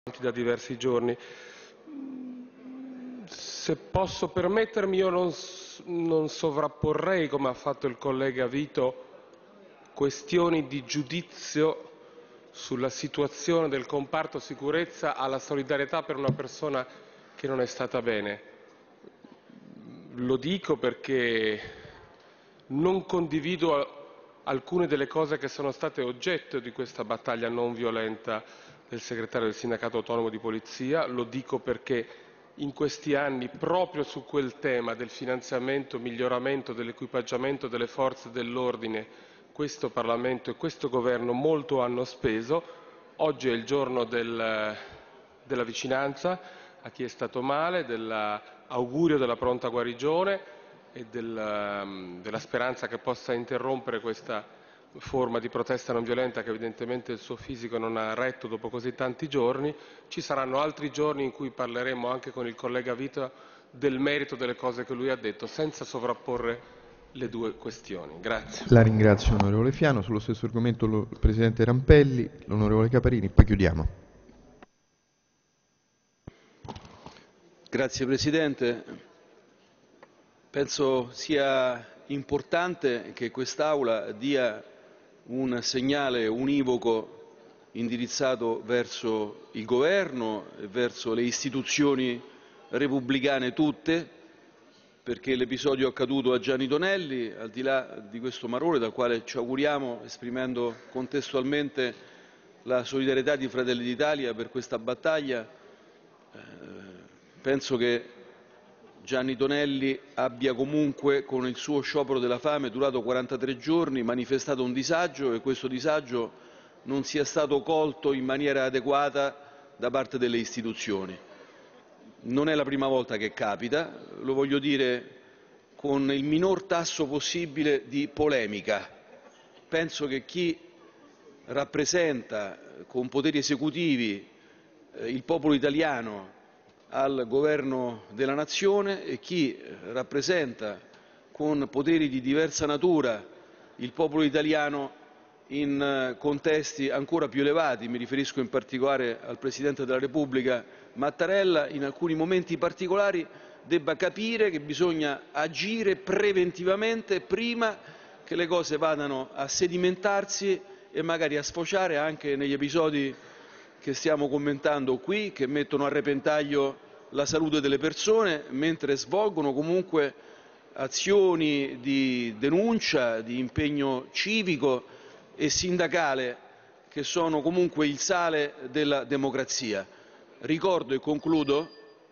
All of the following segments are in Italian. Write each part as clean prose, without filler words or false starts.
da diversi giorni. Se posso permettermi, io non sovrapporrei, come ha fatto il collega Vito, questioni di giudizio sulla situazione del comparto sicurezza alla solidarietà per una persona che non è stata bene. Lo dico perché non condivido alcune delle cose che sono state oggetto di questa battaglia non violenta del segretario del Sindacato Autonomo di Polizia, lo dico perché in questi anni proprio su quel tema del finanziamento, miglioramento dell'equipaggiamento delle forze dell'ordine questo Parlamento e questo Governo molto hanno speso. Oggi è il giorno della vicinanza a chi è stato male, dell'augurio della pronta guarigione e della speranza che possa interrompere questa forma di protesta non violenta che evidentemente il suo fisico non ha retto dopo così tanti giorni. Ci saranno altri giorni in cui parleremo anche con il collega Vito del merito delle cose che lui ha detto, senza sovrapporre le due questioni. Grazie. La ringrazio onorevole Fiano. Sullo stesso argomento il Presidente Rampelli, l'onorevole Caparini, poi chiudiamo. Grazie Presidente. Penso sia importante che quest'Aula dia un segnale univoco indirizzato verso il Governo e verso le istituzioni repubblicane tutte, perché l'episodio accaduto a Gianni Tonelli, al di là di questo marore dal quale ci auguriamo, esprimendo contestualmente la solidarietà di Fratelli d'Italia per questa battaglia, penso che Gianni Tonelli abbia comunque, con il suo sciopero della fame durato 43 giorni, manifestato un disagio e questo disagio non sia stato colto in maniera adeguata da parte delle istituzioni. Non è la prima volta che capita, lo voglio dire con il minor tasso possibile di polemica. Penso che chi rappresenta con poteri esecutivi il popolo italiano al governo della nazione e chi rappresenta con poteri di diversa natura il popolo italiano in contesti ancora più elevati, mi riferisco in particolare al Presidente della Repubblica Mattarella, in alcuni momenti particolari debba capire che bisogna agire preventivamente prima che le cose vadano a sedimentarsi e magari a sfociare anche negli episodi che stiamo commentando qui, che mettono a repentaglio la salute delle persone mentre svolgono comunque azioni di denuncia, di impegno civico e sindacale che sono comunque il sale della democrazia. Ricordo e concludo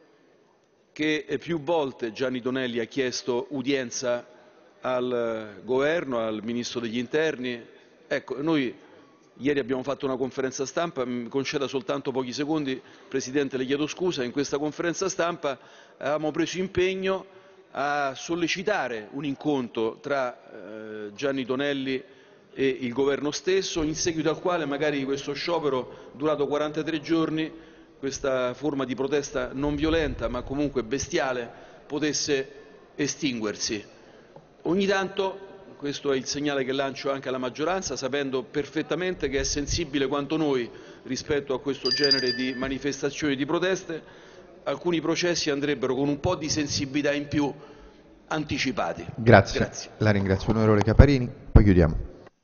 che più volte Gianni Tonelli ha chiesto udienza al Governo, al Ministro degli Interni. Ecco, noi ieri abbiamo fatto una conferenza stampa, mi conceda soltanto pochi secondi, Presidente, le chiedo scusa, in questa conferenza stampa avevamo preso impegno a sollecitare un incontro tra Gianni Tonelli e il Governo stesso, in seguito al quale magari questo sciopero durato 43 giorni, questa forma di protesta non violenta ma comunque bestiale, potesse estinguersi. Ogni tanto, questo è il segnale che lancio anche alla maggioranza, sapendo perfettamente che è sensibile quanto noi rispetto a questo genere di manifestazioni e di proteste, alcuni processi andrebbero con un po' di sensibilità in più anticipati. Grazie. La ringrazio onorevole Caparini, poi chiudiamo.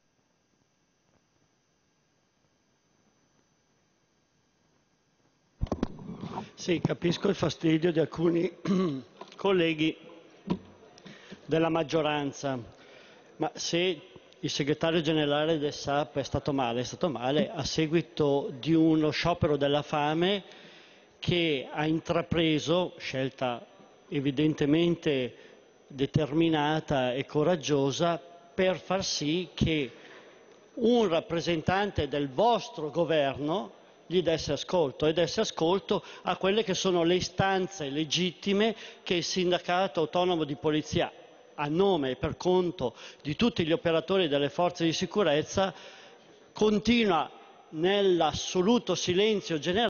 Sì, capisco il fastidio di alcuni colleghi della maggioranza, ma se il segretario generale del SAP è stato male a seguito di uno sciopero della fame che ha intrapreso, scelta evidentemente determinata e coraggiosa, per far sì che un rappresentante del vostro governo gli desse ascolto a quelle che sono le istanze legittime che il Sindacato Autonomo di Polizia, a nome e per conto di tutti gli operatori delle forze di sicurezza, continua nell'assoluto silenzio generale